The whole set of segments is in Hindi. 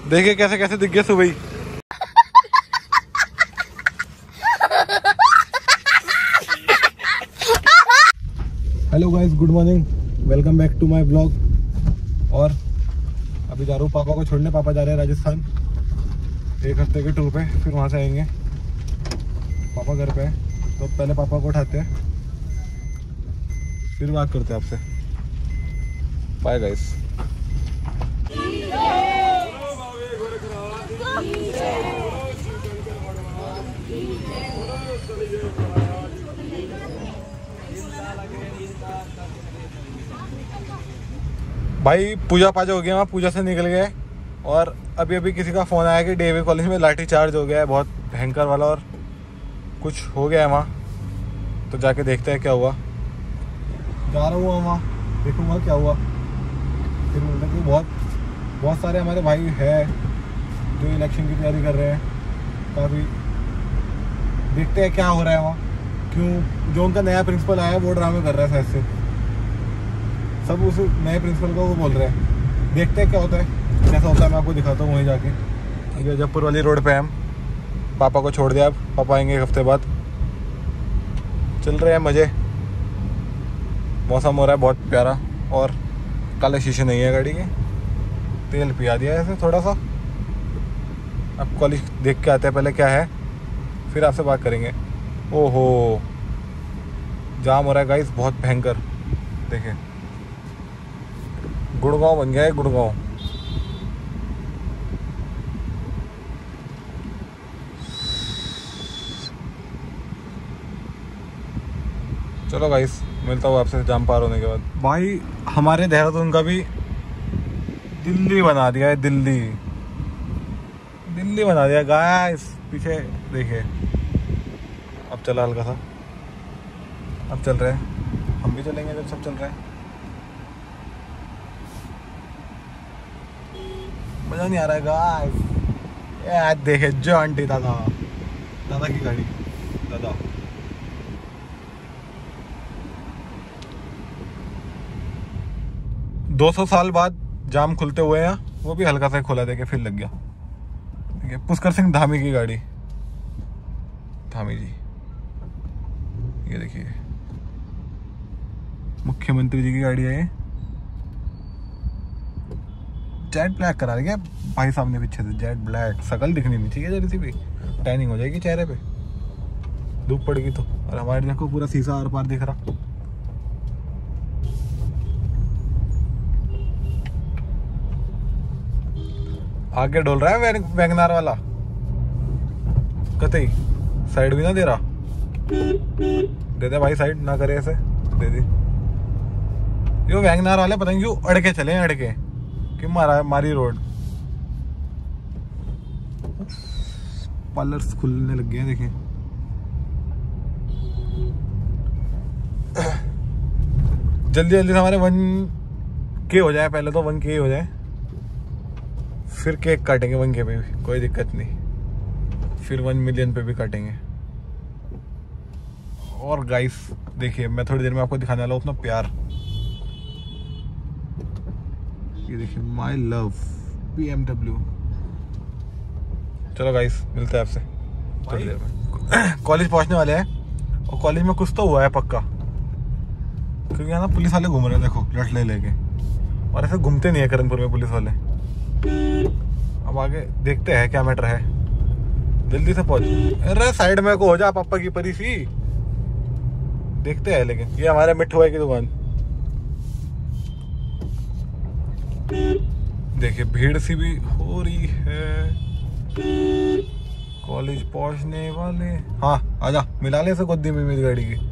देखिए कैसे कैसे दिख गया सुबह ही। Hello guys, good morning, welcome back to my blog. और अभी जा रहा हूँ पापा को छोड़ने। पापा जा रहे हैं राजस्थान 1 हफ्ते के टूर पे, फिर वहाँ से आएंगे। पापा घर पे है तो पहले पापा को उठाते हैं, फिर बात करते हैं आपसे। Bye guys. भाई पूजा पाजा हो गया, वहाँ पूजा से निकल गए और अभी अभी किसी का फ़ोन आया कि डीएवी कॉलेज में लाठी चार्ज हो गया है, बहुत भयंकर वाला, और कुछ हो गया है वहाँ। तो जाके देखते हैं क्या हुआ। जा रहा हूँ वहाँ, देखूँगा क्या हुआ। फिर मतलब कि बहुत सारे हमारे भाई हैं जो इलेक्शन की तैयारी कर रहे हैं। काफ़ी देखते हैं क्या हो रहा है वहाँ, क्यों जो उनका नया प्रिंसिपल आया है वो ड्रामे कर रहा है शायद से। सब उस नए प्रिंसिपल को वो बोल रहे हैं। देखते हैं क्या होता है, कैसा होता है मैं आपको दिखाता हूँ वहीं जाके। ये जयपुर वाली रोड पे हम पापा को छोड़ दिया। अब पापा आएंगे 1 हफ्ते बाद। चल रहे हैं मज़े, मौसम हो रहा है बहुत प्यारा, और काले शीशे नहीं है गाड़ी के। तेल पिया दिया ऐसे थोड़ा सा। अब कॉलेज देख के आते हैं पहले क्या है, फिर आपसे बात करेंगे। ओहो, जाम हो रहा है गाइस, बहुत भयंकर। देखिए गुड़गांव बन गया है, गुड़गांव। चलो गाइस, मिलता हूँ आपसे जाम पार होने के बाद। भाई हमारे देहरादून का भी दिल्ली बना दिया है, दिल्ली बना दिया गाइस। पीछे देखिए, अब चला हल्का सा, अब चल रहे हैं। हम भी चलेंगे जब सब चल रहे हैं। मजा नहीं आ रहा है गाइस। यार देखे जो आंटी दादा की गाड़ी, दादा 200 साल बाद जाम खुलते हुए हैं, वो भी हल्का सा खोला, देके फिर लग गया। ठीक है, पुष्कर सिंह धामी की गाड़ी, धामी जी। ये देखिए मुख्यमंत्री जी की गाड़ी है ये। जेट ब्लैक करा दिया भाई साहब ने पीछे से, जेट ब्लैक। शकल दिखनी नहीं चाहिए जरा सी भी, टैनिंग हो जाएगी चेहरे पे, धूप पड़ेगी तो। और हमारे देखो पूरा शीशा आर पार दिख रहा। आगे डोल रहा है वैगनार वाला, कतई साइड भी ना दे रहा। दे दे भाई, साइड ना करे ऐसे, दे दी। यो वैगनार वाले पता नहीं क्यों अड़के चले हैं, अड़के क्यों मारी रोड। पार्लर्स खुलने लग गए हैं, देखिए। जल्दी जल्दी से हमारे 1K हो जाए, पहले तो 1K हो जाए, फिर केक काटेंगे 1K पे भी, कोई दिक्कत नहीं। फिर 1 मिलियन पे भी काटेंगे। और गाइस देखिए, मैं थोड़ी देर में आपको दिखाने वाला हूँ अपना प्यार। ये देखिए, माई लव BMW। चलो गाइस, मिलते हैं आपसे थोड़ी देर में। कॉलेज पहुंचने वाले हैं, और कॉलेज में कुछ तो हुआ है पक्का, क्योंकि यहाँ ना पुलिस वाले घूम रहे हैं, देखो लठ लेके। और ऐसे घूमते नहीं है करणपुर में पुलिस वाले। अब आगे देखते हैं क्या मैटर है, जल्दी से पहुंच। अरे साइड में को हो जा पापा की परी सी, देखते हैं। लेकिन ये हमारे मिट्ठू भाई की दुकान, देखिए भीड़ सी भी हो रही है। कॉलेज पहुंचने वाले। हाँ आजा, मिला ले से गोदी में मेरी गाड़ी की।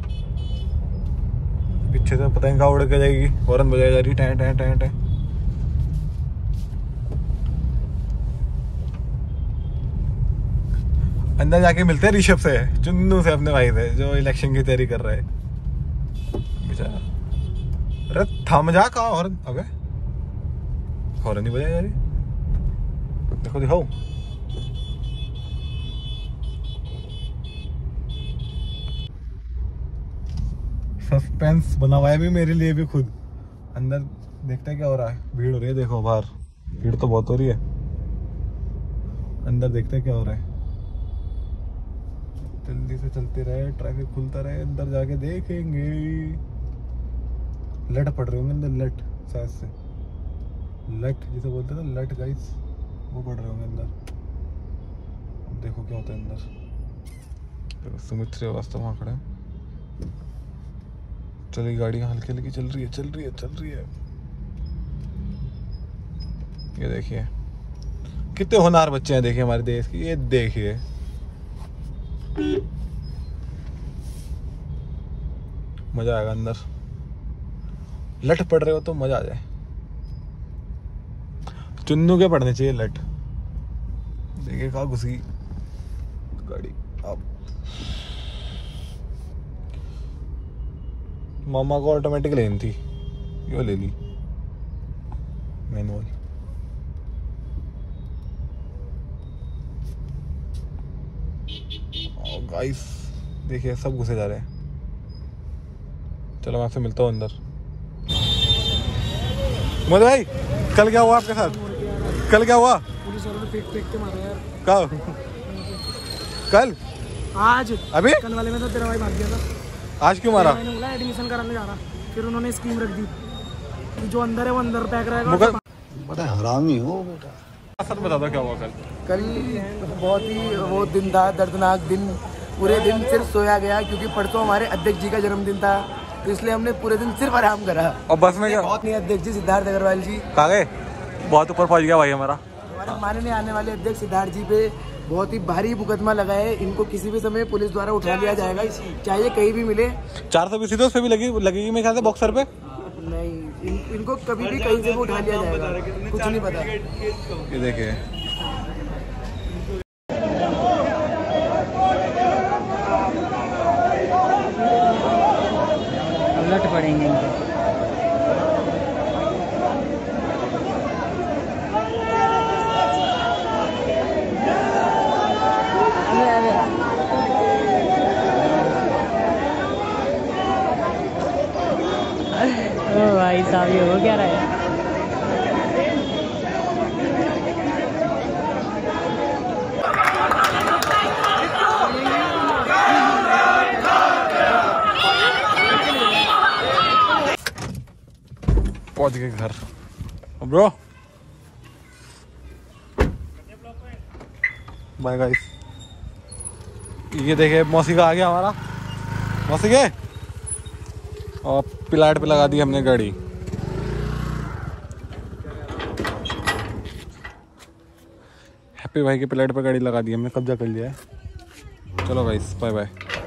पीछे से पता नहीं कहाँ उड़ के जाएगी, हॉर्न बजाई जा रही, टैं टैं टैं टैं। अंदर जाके मिलते हैं ऋषभ से, चुन्नू से, अपने भाई से जो इलेक्शन की तैयारी कर रहा है बेचारा। अरे थम जा, कहाँ हॉर्न, अबे हॉर्न नहीं बजाई जा रही। देखो दिखाओ, सस्पेंस बना हुआ है भी मेरे लिए भी खुद। अंदर देखते हैं क्या हो रहा है। भीड़ हो रही है, देखो बाहर भीड़ तो बहुत हो रही है। अंदर देखते हैं क्या हो रहा है। जल्दी से चलते रहे, ट्रैफिक खुलता रहे, अंदर जाके देखेंगे। लट पड़ रहे होंगे अंदर, लट शायद से, लट जिसे बोलते हैं ना, लट गाइस, वो पड़ रहे होंगे अंदर। अब देखो क्या होता है अंदर। देखो सुमित श्रीवास्तव वहाँ खड़े हैं। चलिए गाड़ियाँ हल्की हल्की चल रही है, चल रही है, चल रही है। ये देखिए कितने होनहार बच्चे हैं, देखिए हमारे देश की। ये देखिए मजा आएगा अंदर। लट पड़ रहे हो तो मजा आ जाए। चुन्नू के पड़ने चाहिए लट। देखिए कहाँ घुसी गाड़ी। अब मामा को ऑटोमेटिक लेनी थी, यो ले ली मैनुअल। गाइस देखिए सब घुसे जा रहे हैं। चलो मैं आपसे मिलता हूँ अंदर। मोदी भाई कल क्या हुआ आपके साथ? कल क्या हुआ? पुलिस वालों ने फेंक के मारा यार। कब? कल? आज अभी? कल वाले में तो तेरा भाई भाग गया था। आज क्यों मारा? मैंने बोला एडमिशन कराने जा रहा, फिर उन्होंने स्कीम रख दी कि जो अंदर है वो अंदर पैक रहेगा। बड़ा हरामी हो बेटा। सच बता दो क्या हुआ कल? कल बहुत ही वो दिन था, दर्दनाक दिन। पूरे दिन सिर्फ सोया गया क्योंकि परसों हमारे अध्यक्ष जी का जन्मदिन था, तो इसलिए हमने पूरे दिन सिर्फ आराम करा। और बस में क्या? बहुत नहीं, अध्यक्ष जी सिद्धार्थ अग्रवाल जी कहाँ गए? बहुत ऊपर पहुँच गया भाई हमारा। हमारे माननीय आने वाले अध्यक्ष सिद्धार्थ जी पे बहुत ही भारी मुकदमा लगा है। इनको किसी भी समय पुलिस द्वारा उठा लिया जाएगा, चाहे कहीं भी मिले। 420 तो उस पे भी लगेगी मेरे ख्याल से, बॉक्सर पे। नहीं, इनको कभी भी कहीं से भी उठा लिया जाएगा, कुछ नहीं पता। ये देखिए लट पड़ेंगे इनको। ओ भाई साहब ये हो क्या रहा है? पहुंच गए घर ब्रो। Bye guys. ये देखिए मौसी का आ गया हमारा, मौसी के, और पिलाट पे लगा दी हमने गाड़ी। हैप्पी भाई के पिलाट पे गाड़ी लगा दी हमने, कब्जा कर लिया है। चलो गाइस बाय बाय।